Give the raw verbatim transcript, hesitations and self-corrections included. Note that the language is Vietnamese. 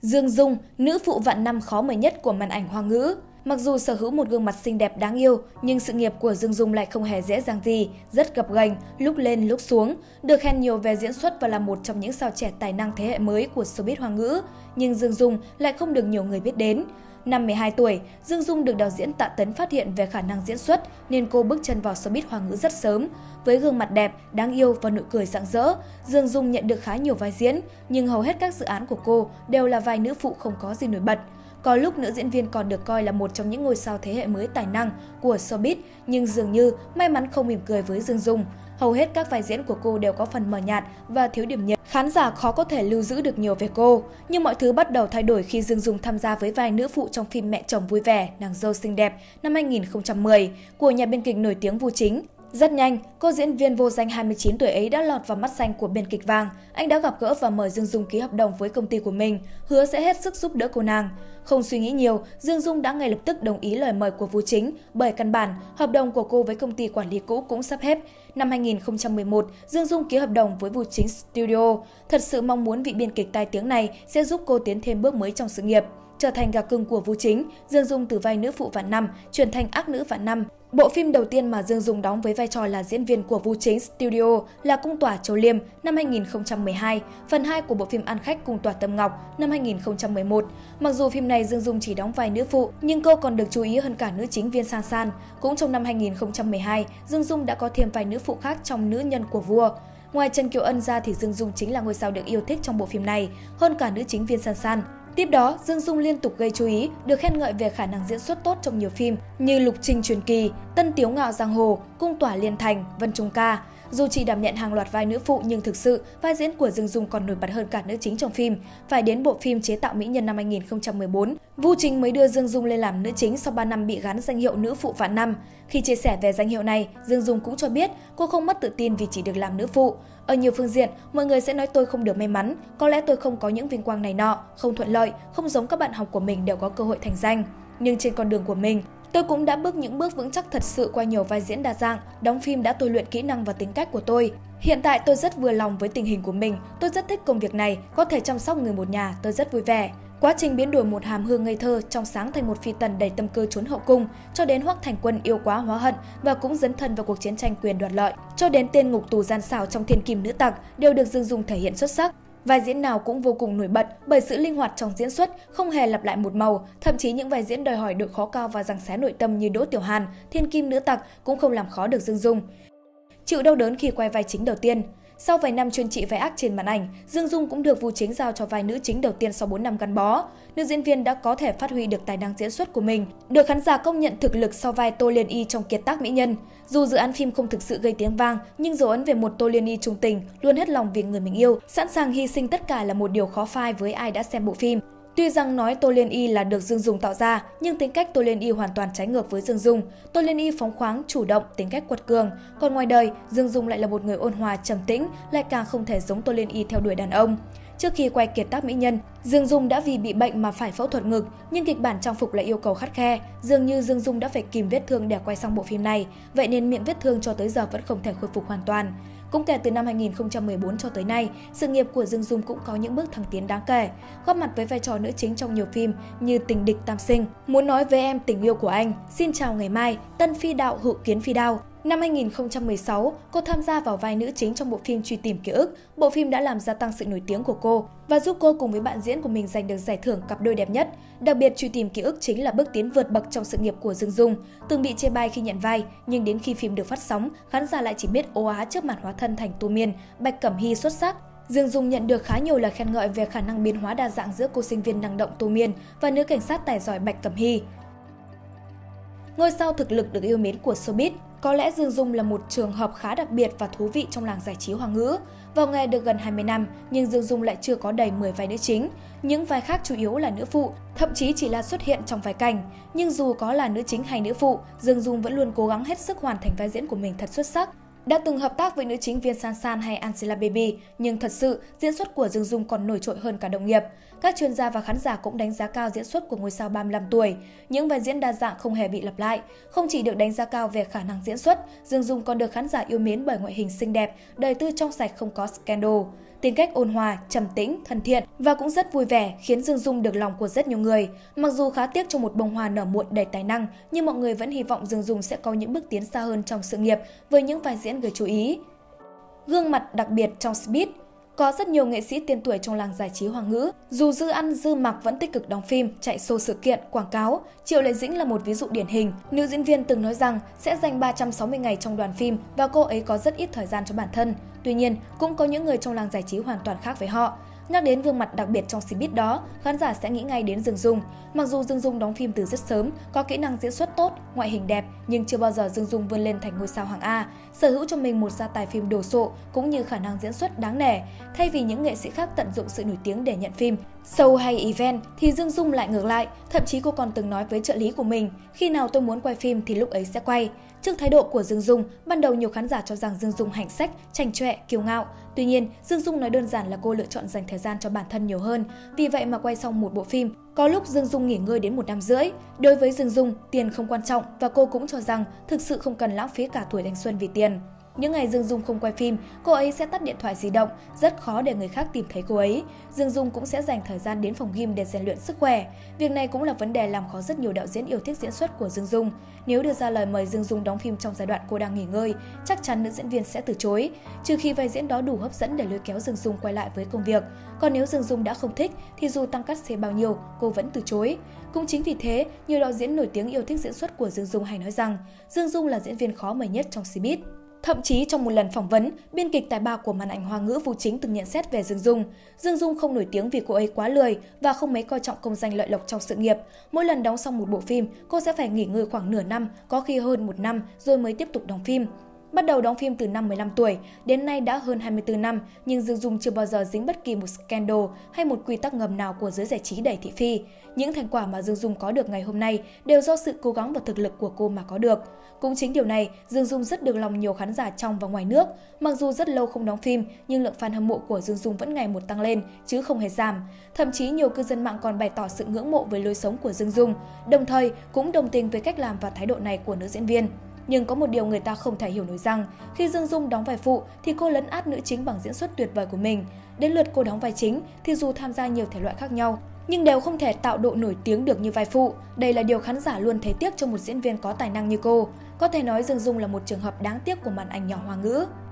Dương Dung, nữ phụ vạn năm khó mời nhất của màn ảnh Hoa ngữ. Mặc dù sở hữu một gương mặt xinh đẹp đáng yêu, nhưng sự nghiệp của Dương Dung lại không hề dễ dàng gì, rất gập ghềnh, lúc lên lúc xuống. Được khen nhiều về diễn xuất và là một trong những sao trẻ tài năng thế hệ mới của showbiz Hoa ngữ, nhưng Dương Dung lại không được nhiều người biết đến. Năm mười hai tuổi, Dương Dung được đạo diễn Tạ Tấn phát hiện về khả năng diễn xuất nên cô bước chân vào showbiz Hoa ngữ rất sớm. Với gương mặt đẹp, đáng yêu và nụ cười rạng rỡ, Dương Dung nhận được khá nhiều vai diễn, nhưng hầu hết các dự án của cô đều là vai nữ phụ không có gì nổi bật. Có lúc nữ diễn viên còn được coi là một trong những ngôi sao thế hệ mới tài năng của showbiz, nhưng dường như may mắn không mỉm cười với Dương Dung. Hầu hết các vai diễn của cô đều có phần mờ nhạt và thiếu điểm nhấn. Khán giả khó có thể lưu giữ được nhiều về cô. Nhưng mọi thứ bắt đầu thay đổi khi Dương Dung tham gia với vai nữ phụ trong phim Mẹ chồng vui vẻ, nàng dâu xinh đẹp năm hai nghìn không trăm mười của nhà biên kịch nổi tiếng Vu Chính. Rất nhanh, cô diễn viên vô danh hai mươi chín tuổi ấy đã lọt vào mắt xanh của biên kịch Vàng. Anh đã gặp gỡ và mời Dương Dung ký hợp đồng với công ty của mình, hứa sẽ hết sức giúp đỡ cô nàng. Không suy nghĩ nhiều, Dương Dung đã ngay lập tức đồng ý lời mời của Vu Chính, bởi căn bản, hợp đồng của cô với công ty quản lý cũ cũng sắp hết. Năm hai nghìn không trăm mười một, Dương Dung ký hợp đồng với Vu Chính Studio. Thật sự mong muốn vị biên kịch tai tiếng này sẽ giúp cô tiến thêm bước mới trong sự nghiệp. Trở thành gà cưng của Vu Chính, Dương Dung từ vai nữ phụ vạn năm chuyển thành ác nữ vạn năm. Bộ phim đầu tiên mà Dương Dung đóng với vai trò là diễn viên của Vu Chính Studio là Cung tỏa Châu Liêm năm hai nghìn không trăm mười hai, phần hai của bộ phim ăn khách Cung tỏa Tâm Ngọc năm hai nghìn không trăm mười một. Mặc dù phim này Dương Dung chỉ đóng vai nữ phụ, nhưng cô còn được chú ý hơn cả nữ chính Viên San San. Cũng trong năm hai nghìn không trăm mười hai, Dương Dung đã có thêm vai nữ phụ khác trong Nữ nhân của vua. Ngoài Trần Kiều Ân ra thì Dương Dung chính là ngôi sao được yêu thích trong bộ phim này, hơn cả nữ chính Viên San San. Tiếp đó, Dương Dung liên tục gây chú ý, được khen ngợi về khả năng diễn xuất tốt trong nhiều phim như Lục Trinh Truyền Kỳ, Tân Tiếu Ngạo Giang Hồ, Cung tỏa Liên Thành, Vân Trung Ca. Dù chỉ đảm nhận hàng loạt vai nữ phụ nhưng thực sự vai diễn của Dương Dung còn nổi bật hơn cả nữ chính trong phim. Phải đến bộ phim Chế tạo mỹ nhân năm hai nghìn không trăm mười bốn, Vu Chính mới đưa Dương Dung lên làm nữ chính sau ba năm bị gắn danh hiệu nữ phụ vạn năm. Khi chia sẻ về danh hiệu này, Dương Dung cũng cho biết cô không mất tự tin vì chỉ được làm nữ phụ. Ở nhiều phương diện, mọi người sẽ nói tôi không được may mắn, có lẽ tôi không có những vinh quang này nọ, không thuận lợi, không giống các bạn học của mình đều có cơ hội thành danh. Nhưng trên con đường của mình, tôi cũng đã bước những bước vững chắc thật sự qua nhiều vai diễn đa dạng, đóng phim đã tôi luyện kỹ năng và tính cách của tôi. Hiện tại tôi rất vừa lòng với tình hình của mình, tôi rất thích công việc này, có thể chăm sóc người một nhà, tôi rất vui vẻ. Quá trình biến đổi một hàm hương ngây thơ trong sáng thành một phi tần đầy tâm cơ trốn hậu cung, cho đến Hoắc Thành Quân yêu quá hóa hận và cũng dấn thân vào cuộc chiến tranh quyền đoạt lợi, cho đến tên ngục tù gian xảo trong Thiên Kim Nữ Tặc đều được Dương Dung thể hiện xuất sắc. Vai diễn nào cũng vô cùng nổi bật bởi sự linh hoạt trong diễn xuất, không hề lặp lại một màu, thậm chí những vai diễn đòi hỏi độ khó cao và giằng xé nội tâm như Đỗ Tiểu Hàn, Thiên Kim Nữ Tặc cũng không làm khó được Dương Dung. Chịu đau đớn khi quay vai chính đầu tiên. Sau vài năm chuyên trị vai ác trên màn ảnh, Dương Dung cũng được Vu Chính giao cho vai nữ chính đầu tiên sau bốn năm gắn bó. Nữ diễn viên đã có thể phát huy được tài năng diễn xuất của mình, được khán giả công nhận thực lực sau vai Tô Liên Y trong Kiệt tác mỹ nhân. Dù dự án phim không thực sự gây tiếng vang, nhưng dấu ấn về một Tô Liên Y trung tình, luôn hết lòng vì người mình yêu, sẵn sàng hy sinh tất cả là một điều khó phai với ai đã xem bộ phim. Tuy rằng nói Tô Liên Y là được Dương Dung tạo ra, nhưng tính cách Tô Liên Y hoàn toàn trái ngược với Dương Dung. Tô Liên Y phóng khoáng, chủ động, tính cách quật cường. Còn ngoài đời, Dương Dung lại là một người ôn hòa, trầm tĩnh, lại càng không thể giống Tô Liên Y theo đuổi đàn ông. Trước khi quay Kiệt tác mỹ nhân, Dương Dung đã vì bị bệnh mà phải phẫu thuật ngực, nhưng kịch bản trang phục lại yêu cầu khắt khe. Dường như Dương Dung đã phải kìm vết thương để quay xong bộ phim này, vậy nên miệng vết thương cho tới giờ vẫn không thể khôi phục hoàn toàn. Cũng kể từ năm hai nghìn không trăm mười bốn cho tới nay, sự nghiệp của Dương Dung cũng có những bước thăng tiến đáng kể, góp mặt với vai trò nữ chính trong nhiều phim như Tình địch tam sinh, Muốn nói với em tình yêu của anh, Xin chào ngày mai, Tân phi đạo hữu kiến phi đao. Năm hai nghìn không trăm mười sáu, cô tham gia vào vai nữ chính trong bộ phim Truy tìm ký ức. Bộ phim đã làm gia tăng sự nổi tiếng của cô và giúp cô cùng với bạn diễn của mình giành được giải thưởng cặp đôi đẹp nhất. Đặc biệt, Truy tìm ký ức chính là bước tiến vượt bậc trong sự nghiệp của Dương Dung. Từng bị chê bai khi nhận vai, nhưng đến khi phim được phát sóng, khán giả lại chỉ biết ố á trước màn hóa thân thành Tu Miên, Bạch Cẩm Hy xuất sắc. Dương Dung nhận được khá nhiều lời khen ngợi về khả năng biến hóa đa dạng giữa cô sinh viên năng động Tu Miên và nữ cảnh sát tài giỏi Bạch Cẩm Hy. Ngôi sao thực lực được yêu mến của showbiz. Có lẽ Dương Dung là một trường hợp khá đặc biệt và thú vị trong làng giải trí Hoa ngữ. Vào nghề được gần hai mươi năm, nhưng Dương Dung lại chưa có đầy mười vai nữ chính. Những vai khác chủ yếu là nữ phụ, thậm chí chỉ là xuất hiện trong vài cảnh. Nhưng dù có là nữ chính hay nữ phụ, Dương Dung vẫn luôn cố gắng hết sức hoàn thành vai diễn của mình thật xuất sắc. Đã từng hợp tác với nữ chính Viên San San hay Angela Baby, nhưng thật sự diễn xuất của Dương Dung còn nổi trội hơn cả đồng nghiệp. Các chuyên gia và khán giả cũng đánh giá cao diễn xuất của ngôi sao ba mươi lăm tuổi. Những vai diễn đa dạng không hề bị lặp lại. Không chỉ được đánh giá cao về khả năng diễn xuất, Dương Dung còn được khán giả yêu mến bởi ngoại hình xinh đẹp, đời tư trong sạch không có scandal. Tính cách ôn hòa, trầm tĩnh, thân thiện và cũng rất vui vẻ khiến Dương Dung được lòng của rất nhiều người. Mặc dù khá tiếc cho một bông hoa nở muộn đầy tài năng, nhưng mọi người vẫn hy vọng Dương Dung sẽ có những bước tiến xa hơn trong sự nghiệp với những vai diễn gây chú ý. Gương mặt đặc biệt trong showbiz. Có rất nhiều nghệ sĩ tên tuổi trong làng giải trí Hoa ngữ, dù dư ăn dư mặc vẫn tích cực đóng phim, chạy show sự kiện, quảng cáo. Triệu Lệ Dĩnh là một ví dụ điển hình. Nữ diễn viên từng nói rằng sẽ dành ba trăm sáu mươi ngày trong đoàn phim và cô ấy có rất ít thời gian cho bản thân. Tuy nhiên, cũng có những người trong làng giải trí hoàn toàn khác với họ. Nhắc đến gương mặt đặc biệt trong showbiz đó, khán giả sẽ nghĩ ngay đến Dương Dung. Mặc dù Dương Dung đóng phim từ rất sớm, có kỹ năng diễn xuất tốt, ngoại hình đẹp, nhưng chưa bao giờ Dương Dung vươn lên thành ngôi sao hạng A, sở hữu cho mình một gia tài phim đồ sộ cũng như khả năng diễn xuất đáng nể. Thay vì những nghệ sĩ khác tận dụng sự nổi tiếng để nhận phim, show hay event, thì Dương Dung lại ngược lại. Thậm chí cô còn từng nói với trợ lý của mình, khi nào tôi muốn quay phim thì lúc ấy sẽ quay. Trước thái độ của Dương Dung, ban đầu nhiều khán giả cho rằng Dương Dung hạnh sách, chảnh chọe, kiêu ngạo. Tuy nhiên, Dương Dung nói đơn giản là cô lựa chọn dành thời gian cho bản thân nhiều hơn. Vì vậy mà quay xong một bộ phim, có lúc Dương Dung nghỉ ngơi đến một năm rưỡi. Đối với Dương Dung, tiền không quan trọng và cô cũng cho rằng thực sự không cần lãng phí cả tuổi thanh xuân vì tiền. Những ngày Dương Dung không quay phim, cô ấy sẽ tắt điện thoại di động, rất khó để người khác tìm thấy cô ấy. Dương Dung cũng sẽ dành thời gian đến phòng gym để rèn luyện sức khỏe. Việc này cũng là vấn đề làm khó rất nhiều đạo diễn yêu thích diễn xuất của Dương Dung. Nếu đưa ra lời mời Dương Dung đóng phim trong giai đoạn cô đang nghỉ ngơi, chắc chắn nữ diễn viên sẽ từ chối, trừ khi vai diễn đó đủ hấp dẫn để lôi kéo Dương Dung quay lại với công việc. Còn nếu Dương Dung đã không thích thì dù tăng cát xê bao nhiêu, cô vẫn từ chối. Cũng chính vì thế, nhiều đạo diễn nổi tiếng yêu thích diễn xuất của Dương Dung hay nói rằng Dương Dung là diễn viên khó mời nhất trong showbiz. Thậm chí trong một lần phỏng vấn, biên kịch tài ba của màn ảnh Hoa ngữ Vu Chính từng nhận xét về Dương Dung. Dương Dung không nổi tiếng vì cô ấy quá lười và không mấy coi trọng công danh lợi lộc trong sự nghiệp. Mỗi lần đóng xong một bộ phim, cô sẽ phải nghỉ ngơi khoảng nửa năm, có khi hơn một năm rồi mới tiếp tục đóng phim. Bắt đầu đóng phim từ năm mười lăm tuổi, đến nay đã hơn hai mươi tư năm, nhưng Dương Dung chưa bao giờ dính bất kỳ một scandal hay một quy tắc ngầm nào của giới giải trí đầy thị phi. Những thành quả mà Dương Dung có được ngày hôm nay đều do sự cố gắng và thực lực của cô mà có được. Cũng chính điều này, Dương Dung rất được lòng nhiều khán giả trong và ngoài nước. Mặc dù rất lâu không đóng phim, nhưng lượng fan hâm mộ của Dương Dung vẫn ngày một tăng lên, chứ không hề giảm. Thậm chí nhiều cư dân mạng còn bày tỏ sự ngưỡng mộ với lối sống của Dương Dung, đồng thời cũng đồng tình với cách làm và thái độ này của nữ diễn viên. Nhưng có một điều người ta không thể hiểu nổi rằng, khi Dương Dung đóng vai phụ thì cô lấn át nữ chính bằng diễn xuất tuyệt vời của mình. Đến lượt cô đóng vai chính thì dù tham gia nhiều thể loại khác nhau, nhưng đều không thể tạo độ nổi tiếng được như vai phụ. Đây là điều khán giả luôn thấy tiếc cho một diễn viên có tài năng như cô. Có thể nói Dương Dung là một trường hợp đáng tiếc của màn ảnh nhỏ Hoa ngữ.